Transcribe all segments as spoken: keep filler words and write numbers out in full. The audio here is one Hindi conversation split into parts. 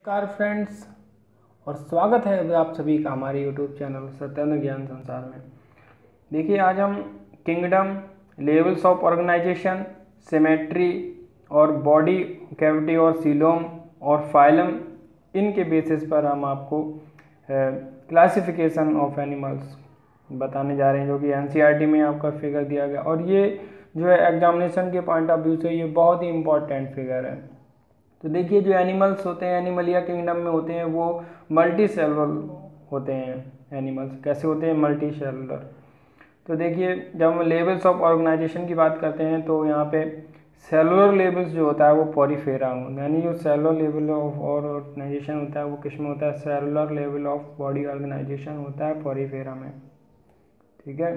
नमस्कार फ्रेंड्स, और स्वागत है आप सभी का हमारे यूट्यूब चैनल सत्येंद्र ज्ञान संसार में। देखिए, आज हम kingdom, levels of organisation, symmetry और बॉडी कैविटी और सीलोम और फाइलम, इनके बेसिस पर हम आपको क्लासिफिकेशन ऑफ एनिमल्स बताने जा रहे हैं, जो कि एनसीईआरटी में आपका फिगर दिया गया। और ये जो है एग्जामिनेशन के पॉइंट ऑफ व्यू से ये बहुत ही इंपॉर्टेंट फिगर है। तो देखिए, जो एनिमल्स होते हैं एनिमलिया किंगडम में होते हैं वो मल्टी सेलुलर होते हैं। एनिमल्स कैसे होते हैं? Multi cellular. तो देखिए, जब हम लेवल्स ऑफ ऑर्गेनाइजेशन की बात करते हैं तो यहाँ पे सेलुलर लेवल्स जो होता है वो पॉरीफेरा में, यानी जो सेलुलर लेवल ऑफ ऑर्गेनाइजेशन होता है वो किस में होता है? Cellular level of body organisation होता है पॉरीफेरा में। ठीक है,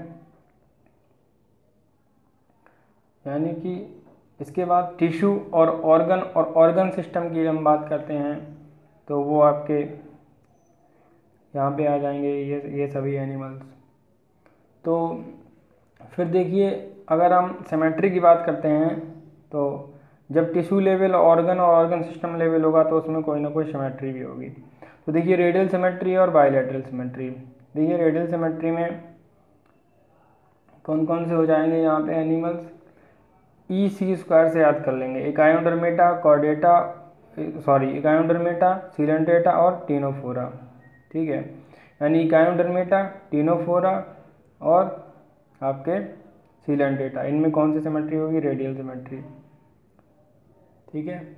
यानी कि इसके बाद टिश्यू और ऑर्गन और ऑर्गन सिस्टम की हम बात करते हैं तो वो आपके यहाँ पे आ जाएंगे ये ये सभी एनिमल्स। तो फिर देखिए, अगर हम सिमेट्री की बात करते हैं तो जब टिश्यू लेवल, ऑर्गन और ऑर्गन सिस्टम लेवल होगा तो उसमें कोई ना कोई सिमेट्री भी होगी। तो देखिए, रेडियल सिमेट्री और बायलैटरल सिमेट्री। देखिए, रेडियल सिमेट्री में कौन कौन से हो जाएंगे यहाँ पे एनिमल्स? ई सी स्क्वायर से याद कर लेंगे। Echinodermata, Chordata, sorry Echinodermata, Coelenterata और टीनोफोरा। ठीक है, यानी इकायोडर्मेटा, टीनोफोरा और आपके सीलेंटेटा, इनमें कौन सी सिमेट्री होगी? Radial symmetry. ठीक है,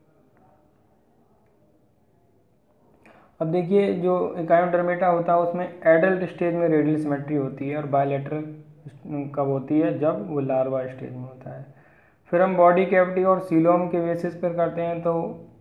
अब देखिए, जो इकायोडर्मेटा होता है उसमें एडल्ट स्टेज में रेडियल सिमेट्री होती है और बायलैटरल कब होती है? जब वो लार्वा स्टेज में होता है। फिर हम बॉडी कैविटी और सीलोम के बेसिस पर करते हैं तो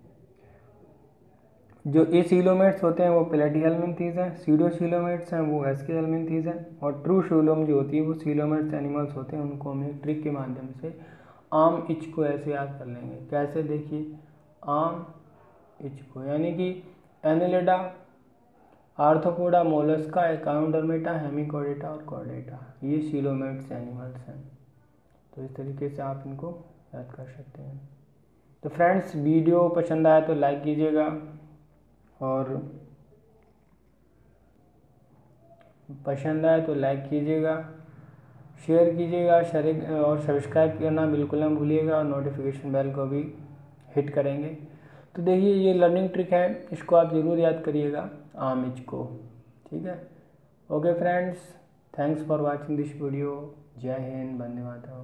जो ए सीलोमेट्स होते हैं वो प्लेटिहेल्मिन्थीज हैं, सीडो सीलोमेट्स हैं वो एसके हेल्मिन्थीज हैं, और ट्रू सीलोम जो होती है वो सीलोमेट्स एनिमल्स होते हैं। उनको हम एक ट्रिक के माध्यम से आम इच को ऐसे याद कर लेंगे। कैसे? देखिए, आम इच को, यानी कि Annelida, Arthropoda, Mollusca, Echinodermata, Hemichordata और कॉर्डेटा, ये सीलोमेट्स एनिमल्स हैं। तो इस तरीके से आप इनको याद कर सकते हैं। तो फ्रेंड्स, वीडियो पसंद आया तो लाइक कीजिएगा, और पसंद आए तो लाइक कीजिएगा, शेयर कीजिएगा, शेयर और सब्सक्राइब करना बिल्कुल ना भूलिएगा, और नोटिफिकेशन बेल को भी हिट करेंगे। तो देखिए, ये लर्निंग ट्रिक है, इसको आप ज़रूर याद करिएगा, आम इच को। ठीक है, okay friends, thanks for watching this video. जय हिंद, वंदे मातरम।